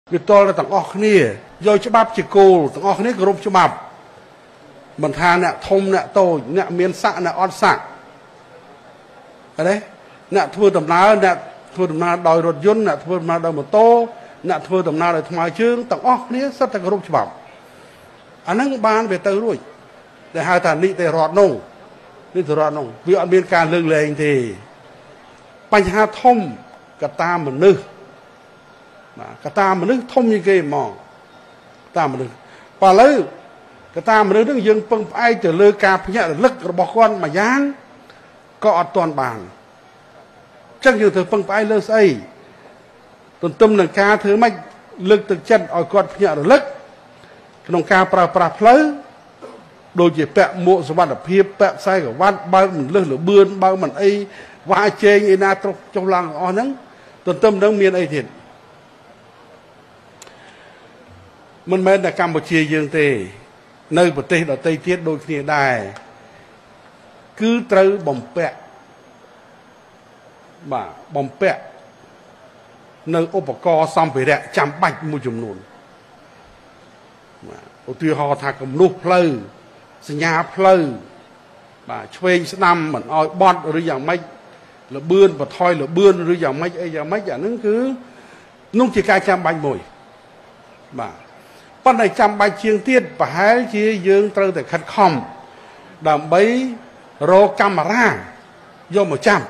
វាតលទាំងអស់គ្នាយកច្បាប់ជាគោលទាំងអស់គ្នាគោរពច្បាប់មិនថាអ្នកធំអ្នកតូចអ្នកមានស័ក្តិអ្នកអត់ស័ក្តិទេអ្នកធ្វើដំណើរអ្នកធ្វើដំណើរដោយរថយន្តអ្នកធ្វើដំណើរដោយម៉ូតូអ្នកធ្វើដំណើរដោយថ្មើរជើងទាំងអស់គ្នាសិតតែគោរពច្បាប់អាហ្នឹងបានវាទៅរួចដែលហៅថានីតិរដ្ឋនោះនីតិរដ្ឋនោះវាអត់មានការលើកលែងទេបញ្ហាធំកត្តាមនុស្សកត្តាមនុស្សធំជាងគេហ្មងកត្តាមនុស្សបើឥឡូវកត្តាមនុស្សហ្នឹងយើងពឹងផ្អែកទៅលើការភ្ញាក់រលឹករបស់គាត់មួយយ៉ាងក៏អត់ទាន់បានអញ្ចឹងយើងត្រូវពឹងផ្អែកលើស្អីទន្ទឹមនឹងការធ្វើម៉េចលើកទឹកចិត្តឲ្យគាត់ភ្ញាក់រលឹកក្នុងការប្រើប្រាស់ផ្លូវដូចជាពាក់មួកសុវត្ថិភាពពាក់ខ្សែក្រវ៉ាត់បើកមិនលឹះលបឿនបើកមិនអីវាជែងឯណាត្រុសចុះឡើងអស់ហ្នឹងទន្ទឹមនឹងមានអីទៀតមិនមែនតែកម្ពុជាយើងទេនៅប្រទេសដទៃទៀតដូចគ្នាដែរគឺត្រូវបំពាក់បំពាក់នៅឧបករណ៍សម្ភារៈចាំបាច់មួយចំនួនឧទាហរណ៍ថាគំនូសផ្លូវសញ្ញាផ្លូវឆ្វេងស្ដាំមិនឲ្យបត់ឬយ៉ាងម៉េចលបឿនបន្ថយលបឿនឬយ៉ាងម៉េចអីយ៉ាងម៉េចអាហ្នឹងគឺនោះជាការចាំបាច់មួយប៉ុន្តែចាំបាច់ជាងទៀតប្រហែលជាយើងត្រូវតែខិតខំដើម្បីរកកាមេរ៉ាយកមកចាប់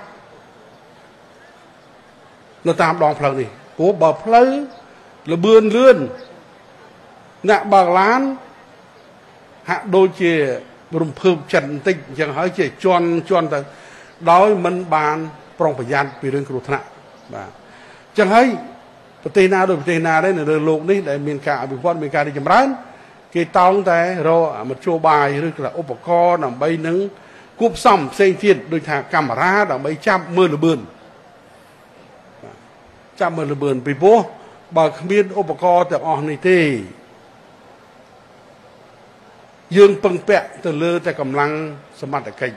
នៅតាមដងផ្លូវនេះព្រោះបើផ្លូវលបឿនលឿនអ្នកបើកឡានហាក់ដូចជារំភើបចិត្តបន្តិចអញ្ចឹងហើយជាជន់ទៅដោយមិនបានប្រុងប្រយ័ត្នពីរឿងគ្រោះថ្នាក់បាទអញ្ចឹងហើយប្រទេសណាដូចប្រទេសណាដែរនៅលើโลกនេះដែលមានការអភិវឌ្ឍមានការរីកចម្រើនគេតោងតែរកមធ្យោបាយឬក៏ឧបករណ៍ដើម្បីនឹងគួបផ្សំផ្សេងទៀតដូចថាកាមេរ៉ាដើម្បីចាប់មើលលបឿនចាប់មើលលបឿនពីព្រោះបើគ្មានឧបករណ៍ទាំងអស់នេះទេយើងពឹងពាក់ទៅលើតែកម្លាំងសមត្ថកិច្ច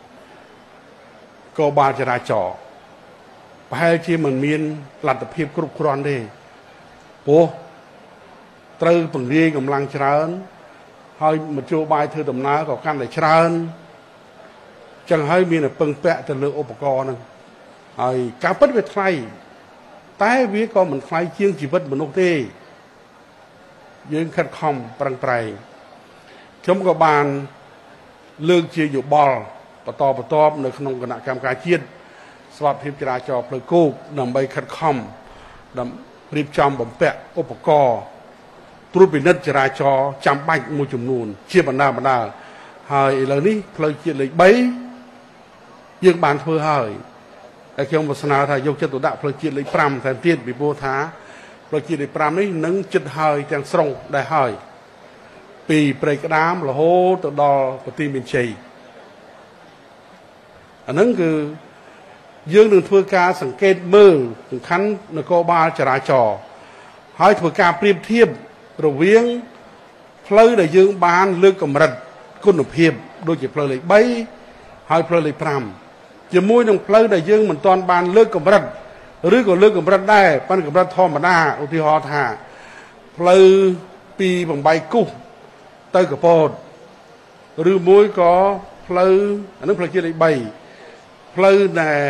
ក៏បាលចរាចរណ៍ប្រហែលជាមិនមានលទ្ធភាពគ្រប់គ្រាន់ទេព្រោះត្រូវពង្រាយកម្លាំងច្រើនហើយមធ្យោបាយធ្វើដំណើរក៏កាន់តែច្រើនចឹងហើយមានតែពឹងពាក់ទៅលើឧបករណ៍ហ្នឹងហើយការពិតវាថ្លៃតែវាក៏មិនថ្លៃជាងជីវិតមនុស្សទេយើងខិតខំប្រឹងប្រែងខ្ញុំក៏បានលើកជាយោបល់បន្តនៅក្នុងគណៈកម្មការជាតិស្វត្ថិភាពចរាចរណ៍ផ្លូវគោកដើម្បីខិតខំដើម្បីរៀបចំបំពាក់ឧបករណ៍ត្រួតពិនិត្យចរាចរណ៍ចាំបាច់មួយចំនួនជាបណ្ដាហើយឥឡូវនេះផ្លូវជាតិលេខ3យើងបានធ្វើហើយតែខ្ញុំក៏ស្នើថាយកចិត្តទុកដាក់ផ្លូវជាតិលេខ5ថែមទៀតពីព្រោះថាផ្លូវជាតិលេខ5នេះនឹងជិតហើយទាំងស្រុងដែរហើយពីព្រៃក្តាមរហូតទៅដល់ប្រទីមានជ័យអាហ្នឹងគឺយើងនឹងធ្វើការសង្កេតមើលសំខាន់នគរបាលចរាចរណ៍ហើយធ្វើការប្រៀបធៀបរវាងផ្លូវដែលយើងបានលើកកម្រិតគុណភាពដូចជាផ្លូវលេខ3ហើយផ្លូវលេខ5ជាមួយនឹងផ្លូវដែលយើងមិនទាន់បានលើកកម្រិតឬក៏លើកកម្រិតដែរប៉ុន្តែកម្រិតធម្មតាឧទាហរណ៍ថាផ្លូវពីបំបីគូសទៅកពតឬមួយក៏ផ្លូវអានឹងផ្លូវជាតិលេខ3ផ្លូវដែល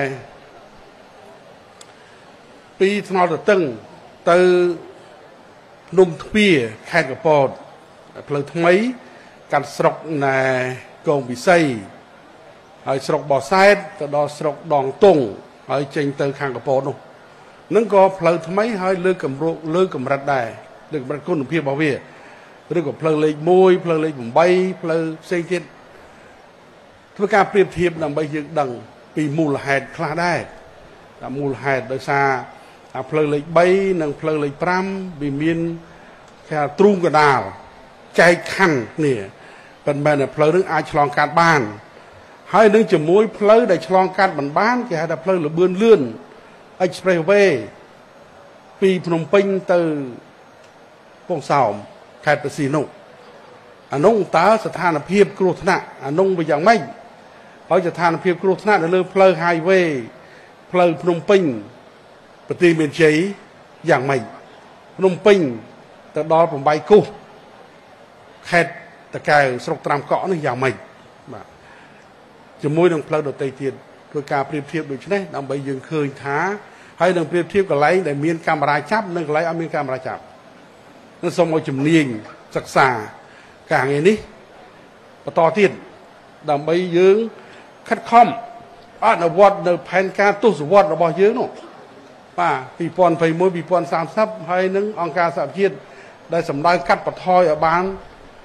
ពីថ្នល់ទៅតឹងទៅភ្នំទ្វារខេត្តកពតផ្លូវថ្មីកាត់ស្រុកណែកងពិសីហើយស្រុកបោះសែតទៅដល់ស្រុកដងតុងហើយចេញទៅខាងកពតនោះនឹងក៏ផ្លូវថ្មីហើយលើកម្រិតដែរលើកម្រិតគុណភាពរបស់វាឬក៏ផ្លូវលេខ1ផ្លូវលេខ8ផ្លូវផ្សេងទៀតធ្វើការប្រៀបធៀបដើម្បីយើងដឹងពីមូលហេតុខ្លះដែរតែមូលហេតុដោយសារផ្លូវលេខ3និងផ្លូវលេខ5វាមានគេថាទ្រូងកដាលចែកខណ្ឌគ្នាប៉ុន្តែផ្លូវនឹងអាចឆ្លងកាត់បានហើយនឹងជាមួយផ្លូវដែលឆ្លងកាត់មិនបានគេហៅថាផ្លូវលបឿនលឿន Expressway ពីភ្នំពេញទៅពងសោមខេត្តបរសៀននោះអានោះតើស្ថានភាពគ្រោះថ្នាក់អានោះវាយ៉ាងម៉េចហើយស្ថានភាពគ្រោះថ្នាក់នៅលើផ្លូវ highway ផ្លូវភ្នំពេញប្រទីមានជ័យយ៉ាងម៉េច nông pin từ đó from bay cu khét từ cái sọc tram cọ nó giàu mình mà chỉ môi đồng phật đầu tây tiền rồi cả priệp thiệp được chứ đấy nằm bây giờ khơi thá hay đồng priệp thiệp cả lấy để miên camera chắp nên lấy ở miên camera chắp nó xong rồi chùm niên sặc sà cả ngày ní và to tiền nằm bây giờ khát khom nó vót nó phèn ca tu sửa vót nó bao nhiêu nó và bị pon phải môi bị pon sam sắp hay nâng ông ca sạp chiên đây sầm đai cắt bật thoi ở bán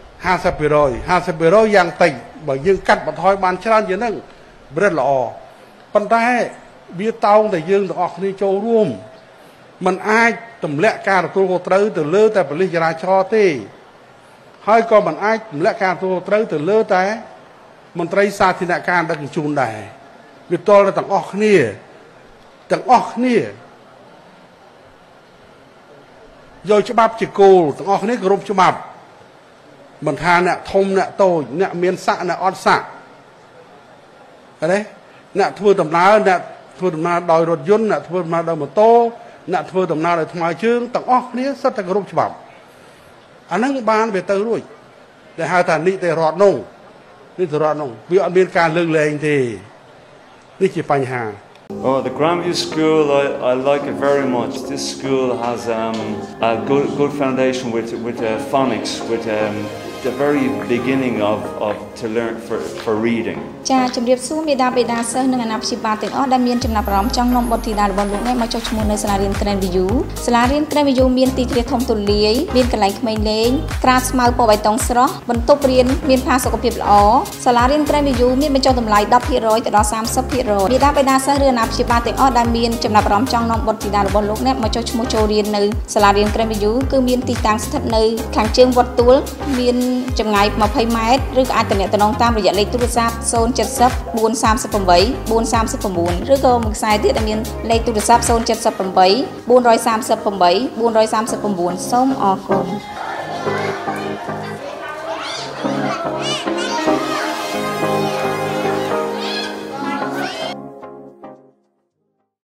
50% យ៉ាងតិចបើយើងកាត់បន្ថយបានច្រើនជាងហ្នឹងប្រឹកល្អប៉ុន្តែវាតោងតែយើងទាំងអស់គ្នាចូលរួមมันអាចទម្លាក់ការទទួលខុសត្រូវទៅលើតែប៉ូលីសចរាចរណ៍ទេហើយក៏มันអាចទម្លាក់ការទទួលខុសត្រូវទៅលើតែមន្ត្រីសាធារណការដឹកជញ្ជូនដែរវាតល់តែទាំងអស់គ្នាយកច្បាប់ជាគោលទាំងអស់គ្នាគោរពច្បាប់មិនថាអ្នកធំអ្នកតូចអ្នកមានស័ក្តិអ្នកអត់ស័ក្តិទេអ្នកធ្វើដំណើរដោយរថយន្តអ្នកធ្វើដំណើរដោយម៉ូតូអ្នកធ្វើដំណើរដោយថ្មើរជើងទាំងអស់គ្នាសិតតែគោរពច្បាប់អាហ្នឹងបានវាទៅរួចដែលហៅថានីតិរដ្ឋនោះវាអត់មានការលើកលែងទេនេះជាបញ្ហា Oh, the Grandview School, I like it very much. This school has a good foundation with phonics, with the very beginning of to learn for reading. ចាជំរាបសួរមេដាបេដាសិស្សនិងអាណាព្យាបាលទាំងអស់ដែលមានចំណាប់អារម្មណ៍ចង់នាំបុត្រធីតារបស់លោកអ្នកមកចុះឈ្មោះនៅសាលារៀន Grandview សាលារៀន Grandview មានទីធ្លាធំទូលាយមានកន្លែងក្មេងលេងក្រាលស្មៅពណ៌បៃតងស្រស់បន្ទប់រៀនមានផាសុកភាពល្អសាលារៀន Grandview មានបញ្ចុះតម្លៃ 10% ទៅដល់ 30% មេដាបេដាសិស្សឬអាណាព្យាបាលទាំងអស់ដែលមានចំណាប់អារម្មណ៍ចង់នាំបុត្រធីតារបស់លោកអ្នកមកចុះឈ្មោះចូលរៀននៅសាលារៀន Grandview គឺមានទីតាំងស្ថិតនៅខាងជើងវត្តទួលមានចម្ងាយ 20 ម៉ែត្រឬក៏អាចទំនាក់ទំនងតាមរយៈលេខទូរស័ព្ទ 070 438 439 ឬក៏មួយខ្សែទៀតដែលមានលេខទូរស័ព្ទ 078 438 439 សូមអរគុណ